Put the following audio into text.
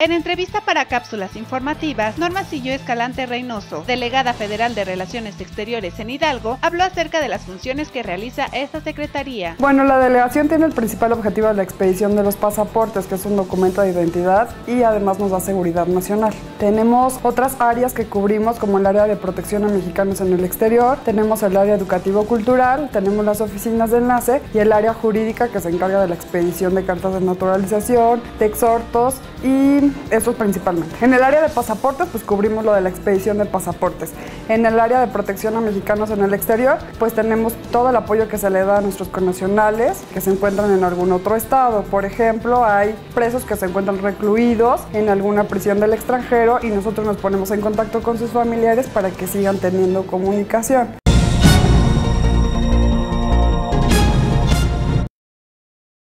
En entrevista para cápsulas informativas, Norma Sillo Escalante Reynoso, delegada federal de Relaciones Exteriores en Hidalgo, habló acerca de las funciones que realiza esta secretaría. Bueno, la delegación tiene el principal objetivo de la expedición de los pasaportes, que es un documento de identidad y además nos da seguridad nacional. Tenemos otras áreas que cubrimos, como el área de protección a mexicanos en el exterior, tenemos el área educativo-cultural, tenemos las oficinas de enlace y el área jurídica, que se encarga de la expedición de cartas de naturalización, de exhortos y eso principalmente. En el área de pasaportes, pues cubrimos lo de la expedición de pasaportes. En el área de protección a mexicanos en el exterior, pues tenemos todo el apoyo que se le da a nuestros connacionales que se encuentran en algún otro estado. Por ejemplo, hay presos que se encuentran recluidos en alguna prisión del extranjero y nosotros nos ponemos en contacto con sus familiares para que sigan teniendo comunicación.